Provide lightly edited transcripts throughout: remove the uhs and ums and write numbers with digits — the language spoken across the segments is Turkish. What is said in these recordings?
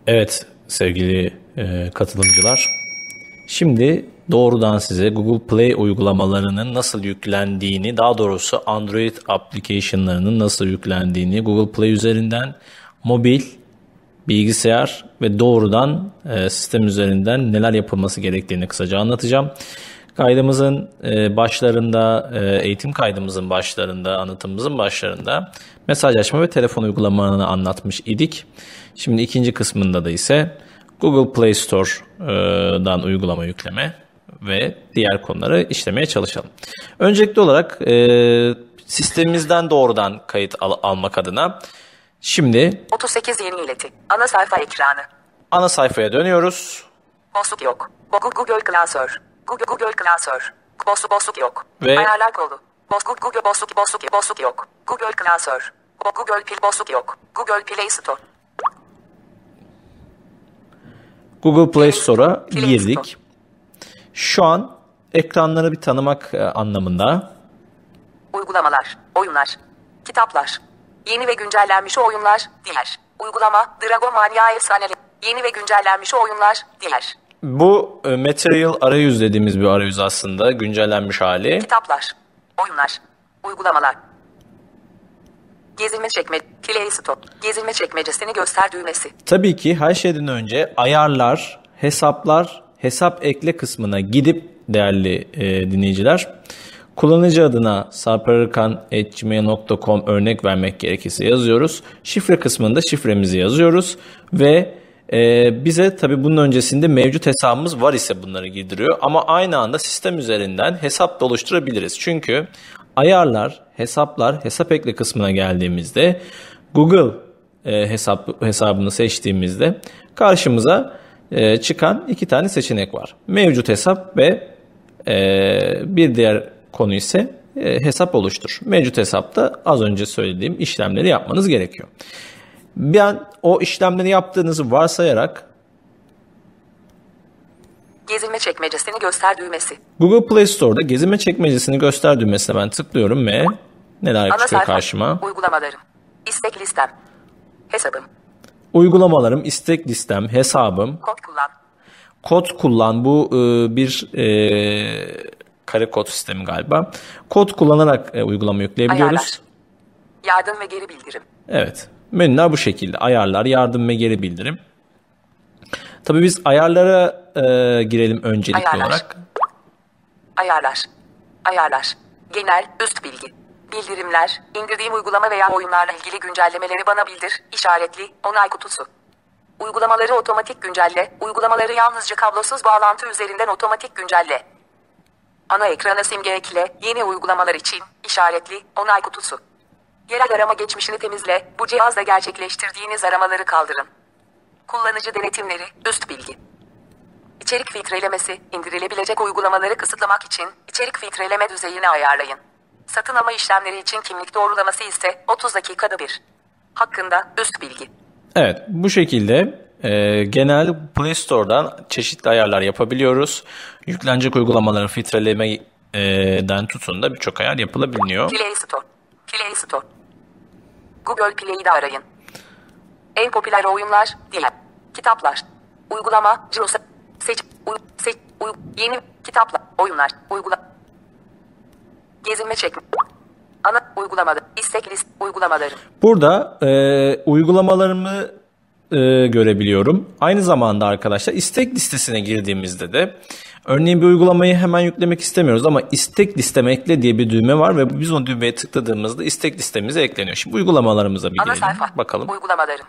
Evet sevgili katılımcılar. Şimdi doğrudan size Google Play uygulamalarının nasıl yüklendiğini, daha doğrusu Android application'larının nasıl yüklendiğini Google Play üzerinden mobil, bilgisayar ve doğrudan sistem üzerinden neler yapılması gerektiğini kısaca anlatacağım. Kaydımızın başlarında, eğitim kaydımızın başlarında, anlatımımızın başlarında mesajlaşma ve telefon uygulamalarını anlatmış idik. Şimdi ikinci kısmında da ise Google Play Store'dan uygulama yükleme ve diğer konuları işlemeye çalışalım. Öncelikli olarak sistemimizden doğrudan kayıt almak adına şimdi 38 yeni ileti. Ana sayfa ekranı. Ana sayfaya dönüyoruz. Boşluk yok. Google klasör. Google klasör. Boşluk yok. Ve ayarlar kolu. Google boşluk yok. Google klasör. Google Pil boşluk yok. Google Play Store. Google Play Store'a Play girdik. Store. Şu an ekranları bir tanımak anlamında. Uygulamalar, oyunlar, kitaplar. Yeni ve güncellenmiş oyunlar, diğer. Uygulama, Dragon Mania Efsaneli. Yeni ve güncellenmiş oyunlar, diğer. Bu Material arayüz dediğimiz bir arayüz aslında. Güncellenmiş hali. Kitaplar, oyunlar, uygulamalar. Gezilme çekme, Play Store. Gezilme çekmecesini göster düğmesi. Tabii ki her şeyden önce ayarlar, hesaplar, hesap ekle kısmına gidip değerli dinleyiciler, kullanıcı adına sarpararkan@gmail.com örnek vermek gerekirse yazıyoruz. Şifre kısmında şifremizi yazıyoruz ve bize tabii bunun öncesinde mevcut hesabımız var ise bunları girdiriyor. Ama aynı anda sistem üzerinden hesap da oluşturabiliriz. Çünkü ayarlar, hesaplar, hesap ekle kısmına geldiğimizde Google hesabını seçtiğimizde karşımıza çıkan iki tane seçenek var. Mevcut hesap ve bir diğer konu ise hesap oluştur. Mevcut hesapta az önce söylediğim işlemleri yapmanız gerekiyor. Ben o işlemleri yaptığınızı varsayarak Gezilme çekmecesini göster düğmesi. Google Play Store'da gezilme çekmecesini göster düğmesine ben tıklıyorum ve neler Ana çıkıyor sayfa, karşıma? uygulamalarım, istek listem, hesabım, Uygulamalarım, istek listem, hesabım, kod kullan, kod kullan. Bu bir kare kod sistemi galiba. Kod kullanarak uygulama yükleyebiliyoruz. ayarlar, yardım ve geri bildirim. Evet. Menüler bu şekilde. Ayarlar, yardım ve geri bildirim. Tabii biz ayarlara girelim öncelikli Ayarlar. olarak. Ayarlar, genel, üst bilgi, bildirimler, indirdiğim uygulama veya oyunlarla ilgili güncellemeleri bana bildir, işaretli, onay kutusu. Uygulamaları otomatik güncelle, uygulamaları yalnızca kablosuz bağlantı üzerinden otomatik güncelle. Ana ekrana simge ekle, yeni uygulamalar için, işaretli, onay kutusu. Yerel arama geçmişini temizle, bu cihazla gerçekleştirdiğiniz aramaları kaldırın. Kullanıcı denetimleri, üst bilgi. İçerik filtrelemesi, indirilebilecek uygulamaları kısıtlamak için içerik filtreleme düzeyini ayarlayın. Satın alma işlemleri için kimlik doğrulaması ise 30 dakikada bir. Hakkında üst bilgi. Evet, bu şekilde genel Play Store'dan çeşitli ayarlar yapabiliyoruz. Yüklenecek uygulamaların filtrelemeden tutun da birçok ayar yapılabiliyor. Play Store. Google Play'de arayın. En popüler oyunlar, diğer. Kitaplar. Uygulama, Cirosa. Yeni kitaplar, oyunlar, gezilme çekme. Ana uygulamaları, istek list uygulamaları. Burada uygulamalarımı görebiliyorum. Aynı zamanda arkadaşlar istek listesine girdiğimizde de örneğin bir uygulamayı hemen yüklemek istemiyoruz ama istek listeme ekle diye bir düğme var ve biz o düğmeye tıkladığımızda istek listemize ekleniyor. Şimdi uygulamalarımıza bir Ana girelim. sayfa, Bakalım. uygulamalarım.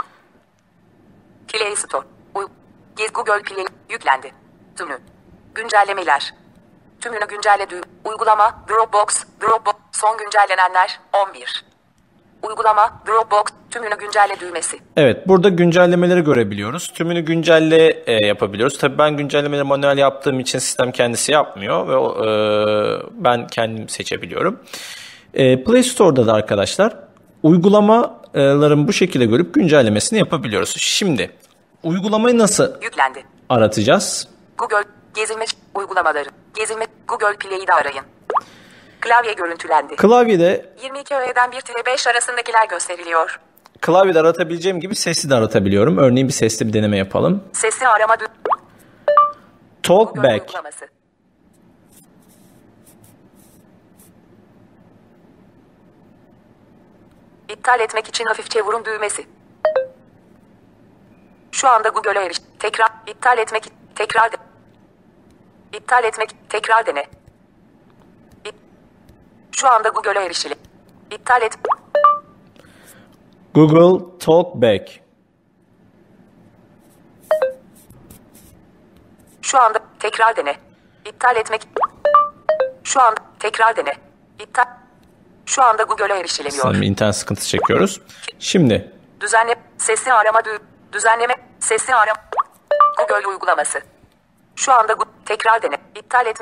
Play Store. Google Play yüklendi. Tümü. Güncellemeler. Tümünü güncelle uygulama Dropbox son güncellenenler 11. Uygulama Dropbox tümünü güncelle düğmesi. Evet, burada güncellemeleri görebiliyoruz. Tümünü güncelle yapabiliyoruz. Tabii ben güncellemeleri manuel yaptığım için sistem kendisi yapmıyor ve ben kendim seçebiliyorum. Play Store'da da arkadaşlar uygulamaların bu şekilde görüp güncellemesini yapabiliyoruz. Şimdi uygulamayı nasıl yüklendi aratacağız? Google gezilme uygulamaları. Gezilme Google Play'de arayın. Klavye görüntülendi. Klavyede 22 öğeden 1-5 arasındakiler gösteriliyor. klavyede aratabileceğim gibi sesli de aratabiliyorum. Örneğin bir sesli bir deneme yapalım. Sesli arama Talkback. uygulaması. İptal etmek için hafifçe vurun düğmesi. Şu anda Google'a eriş. Tekrar iptal etmek. Tekrar de. İptal etmek. Tekrar dene. Şu anda Google'a erişili. İptal et. Google Talkback. Şu anda tekrar dene. İptal etmek. Şu anda tekrar dene. İptal. Şu anda Google'a erişilemiyor. Sanırım internet sıkıntısı çekiyoruz. Şimdi. Düzenle. Sesli arama düzenleme. Sesli arama. Google uygulaması. Şu anda tekrar dene. İptal etme.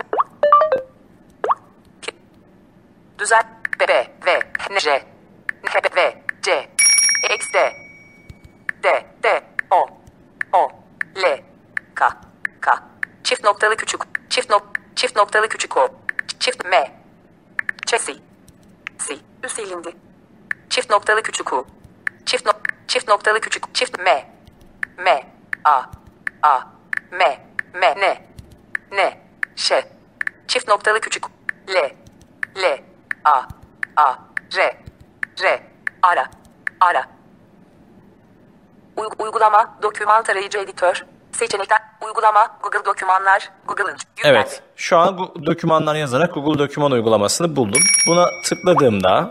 Düzen. B, V, N, J, N, V, C, X, D, O, L, K, çift noktalı küçük, çift noktalı küçük O, çift M, C, Ü silindi. Çift noktalı küçük U, çift noktalı küçük, çift M, A, M, N, Ş, çift noktalı küçük, L, A, R, ara. Uygulama, doküman tarayıcı editör, seçenekler, uygulama, Google Dokümanlar, Google'ın. Evet, şu an bu dokümanlar yazarak Google Doküman uygulamasını buldum. Buna tıkladığımda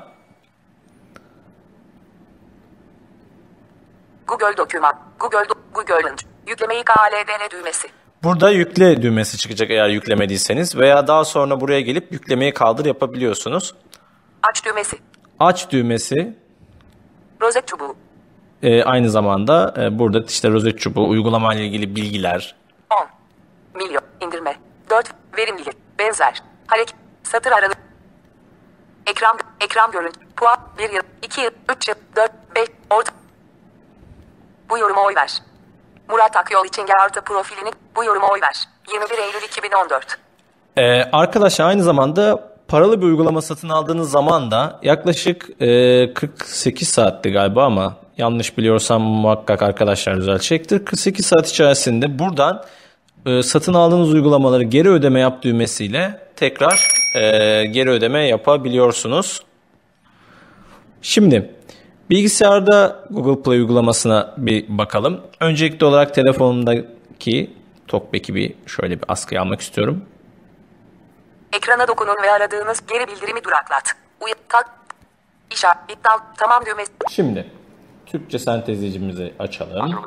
Google Doküman, Google'ın yüklemeyi KLDN düğmesi. burada yükle düğmesi çıkacak eğer yüklemediyseniz veya daha sonra buraya gelip yüklemeyi kaldır yapabiliyorsunuz. Aç düğmesi. Aç düğmesi. Rozet çubuğu. Aynı zamanda burada işte rozet çubuğu, uygulama ile ilgili bilgiler. 10 milyon indirme. 4 verimlilik. Benzer. Hareket. Satır aralık. Ekran görüntü. Puan. 1 yıl. 2 yıl. 3 yıl. 4. 5. Orta. Bu yoruma oy ver. Murat Akyol için artı profilini. Bu yoruma oy ver. 21 Eylül 2014. Arkadaşlar aynı zamanda paralı bir uygulama satın aldığınız zaman da yaklaşık 48 saatti galiba ama yanlış biliyorsam muhakkak arkadaşlar düzeltecektir. 48 saat içerisinde buradan satın aldığınız uygulamaları geri ödeme yap düğmesiyle tekrar geri ödeme yapabiliyorsunuz. Şimdi bilgisayarda Google Play uygulamasına bir bakalım. Öncelikli olarak telefonumdaki Talkback'i bir şöyle bir askıya almak istiyorum. Ekrana dokunun ve aradığınız geri bildirimi duraklat. İptal, tamam düğmesi. Şimdi Türkçe sentezleyicimizi açalım.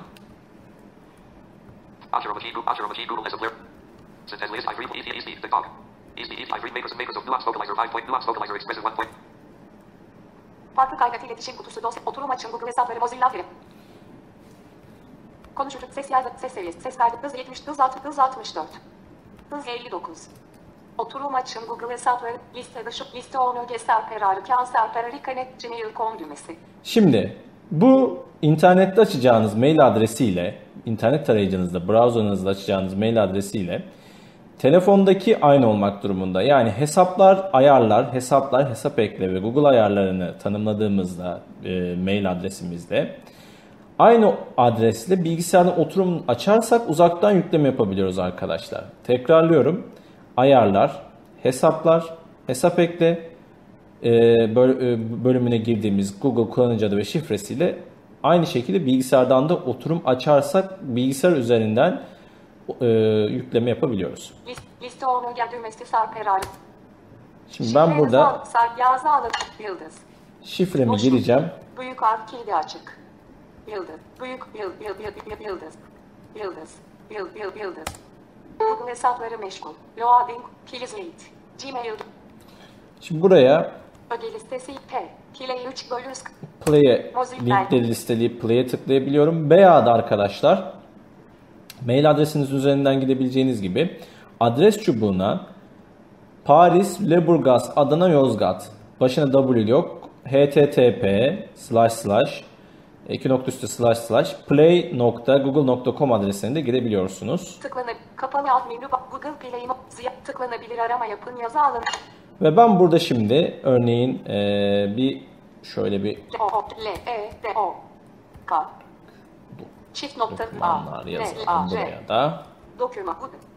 Farklı kaynak iletişim kutusu dosya oturum açın Google hesapları Mozilla Firefox. Konuşucu ses seviyesi ses kaydı hız 70 hız 60 hız 64 hız 59. Oturum açın Google hesapları listede şu liste onu geser kararı kanser kararı connect gmail.com düğmesi. Şimdi bu internette açacağınız mail adresiyle internet tarayıcınızda browserınızda açacağınız mail adresiyle telefondaki aynı olmak durumunda. Yani ayarlar, hesap ekle ve Google ayarlarını tanımladığımızda mail adresimizde aynı adresle bilgisayardan oturum açarsak uzaktan yükleme yapabiliyoruz arkadaşlar. Tekrarlıyorum. Ayarlar, hesap ekle bölümüne girdiğimiz Google kullanıcı adı ve şifresiyle aynı şekilde bilgisayardan da oturum açarsak bilgisayar üzerinden yükleme yapabiliyoruz. Liste onu düğmesi sar kararı. Şimdi ben burada yazı alıp yıldız. Şifremi gireceğim. Büyük harf kilidi açık. Yıldız. Büyük yıldız. Yıldız. Google hesapları meşgul. Loading. Please wait. Gmail. Şimdi buraya öge listesi Play 3 bölü Play'e linkleri listeleyip Play'e tıklayabiliyorum. Veya da arkadaşlar mail adresiniz üzerinden gidebileceğiniz gibi adres çubuğuna Paris, Leburgaz, Adana, Yozgat başına W yok. http://play.google.com adresine de girebiliyorsunuz. Kapalı alt menü Google Play tıklanabilir arama yapın yazı alın. Ve ben burada şimdi örneğin bir şöyle bir K. Çift nokta A. Dokümanlar N, yazalım A, C. buraya da. Doküman.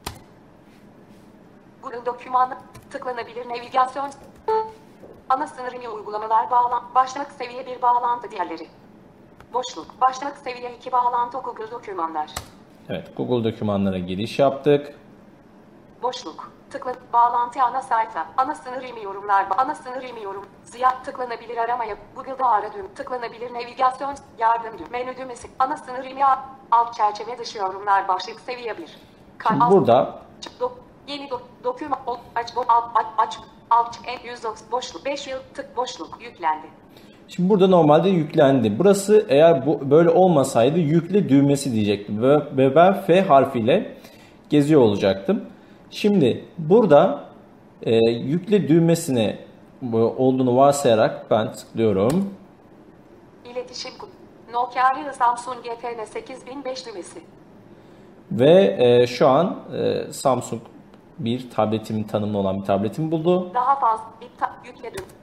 Google doküman tıklanabilir navigasyon. Ana sınırı uygulamalar başlamak seviye 1 bağlantı diğerleri. Boşluk. Başlamak seviye 2 bağlantı Google dokümanlar. Evet, Google dokümanlara giriş yaptık. Boşluk. Tıkla bağlantı ana sayfa. Ana sınır yorumlar. Ana sınır yorum. Ziyad tıklanabilir aramaya. Google'da ara düğüm. Tıklanabilir navigasyon. Yardım düğüm. Menü düğmesi. Ana sınır alt çerçeve dışı yorumlar başlık seviye 1. Şimdi burada Yeni doküman aç alt en 190 boşluk 5 yıl tık boşluk yüklendi. Şimdi burada normalde yüklendi. Burası eğer böyle olmasaydı yükle düğmesi diyecektim. Ve ben F harfiyle geziyor olacaktım. Şimdi burada yükle düğmesine olduğunu varsayarak ben tıklıyorum. İletişim Nokia Samsung GFN 8005 düğmesi. Ve şu an Samsung bir tabletimin tanımlı olan bir tabletimi buldu. Daha fazla yükle düğüm.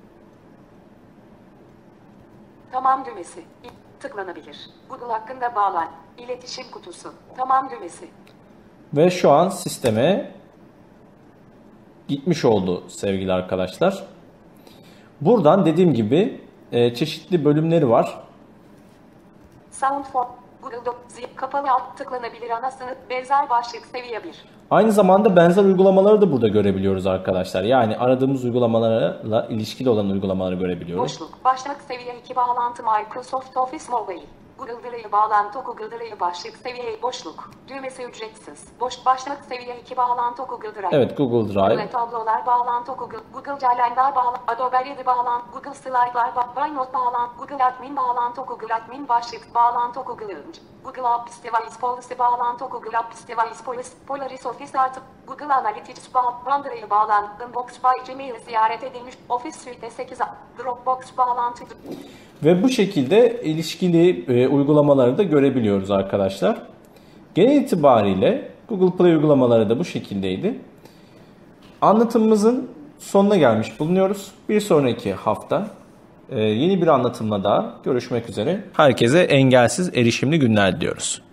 Tamam düğmesi. Tıklanabilir. Google hakkında bağlan. İletişim kutusu. Tamam düğmesi. Ve şu an sisteme gitmiş oldu sevgili arkadaşlar. Buradan dediğim gibi çeşitli bölümleri var. Sound for Google kapalı alt tıklanabilir ana sınıf benzer başlık seviye 1. Aynı zamanda benzer uygulamaları da burada görebiliyoruz arkadaşlar. Yani aradığımız uygulamalarla ilişkili olan uygulamaları görebiliyoruz. Boşluk. Başlık seviye 2 bağlantı Microsoft Office Mobile. Google Drive bağlantı Google Drive başlık seviye boşluk. Düğmesi ücretsiz. Başlık seviye 2 bağlantı Google Drive. Evet, Google Drive. Google tablolar bağlantı Google Calendar bağlantı Adobe Reader bağlantı Google Slide'lar OneNote bağlantı Google Admin bağlantı Google Admin başlık bağlantı Google Apps Device Policy bağlantı Google Apps Device Policy Polaris Office artı Google Analytics OneDrive bağlantı Inbox by Gmail ziyaret edilmiş Office Suite 8 Dropbox bağlantı. Ve bu şekilde ilişkili uygulamaları da görebiliyoruz arkadaşlar. Genel itibariyle Google Play uygulamaları da bu şekildeydi. Anlatımımızın sonuna gelmiş bulunuyoruz. Bir sonraki hafta yeni bir anlatımla daha görüşmek üzere. Herkese engelsiz erişimli günler diliyoruz.